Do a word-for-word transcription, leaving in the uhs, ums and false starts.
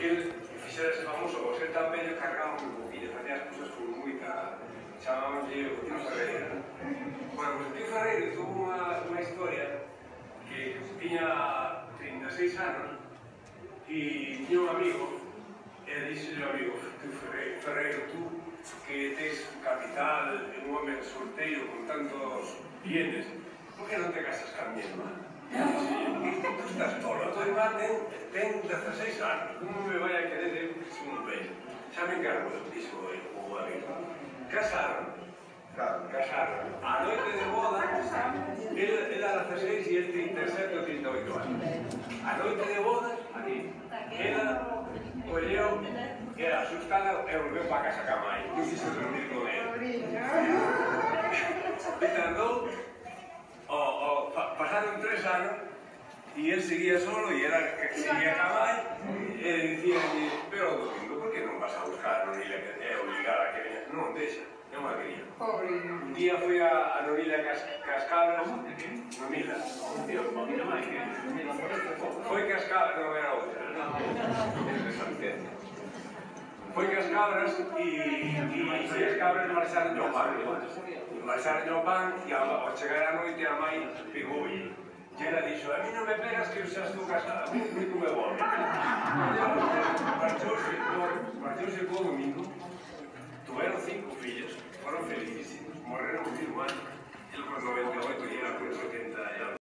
que ele fixera ese famoso, o ser tan bello, cargaba un poquillo, facía as cousas con moita... chamámoslle o tío Ferreira. Bueno, pues o tío Ferreira tuvo unha historia que tiña trinta e seis anos e tiña un amigo e dixo ao amigo, tío Ferreira, Ferreira, tú que tes capital, un home solteiro con tantos bienes, por que non te casas ca mi irmá? Tú estás tolo, tu irmá ten dezaseis anos, como me vai a querer eu que son un bello? Xa me encargo, dixo o amigo. Casaron, casaron. A noite de boda, él era dezaseis e él trinta e sete ou trinta e oito anos. A noite de bodas, aquí, ela colleu, era asustada e volveu para casa ca mai. Non quixo dormir con él. E tardou, pasaron tres anos, e él seguía solo e ela seguía ca mai, e dicía, pero o domingo, por que non vas a buscar a Nonila e obligar a que venha? Non, deixa, non a quería. Un día foi a Nonila Cascabras, Nonila, foi Cascabras, non era outra, é de Santiago. Foi Cascabras e as cabras marcharon ao pan. Marcharon ao pan e ao chegar a noite a mai pegoulle. E ela dixo, a mí non me pegas que eu xa estou casada, a mí non me volve. Marchouse co domingo, tuveron cinco fillos, foron felicísimos, morreron os irmáns, el con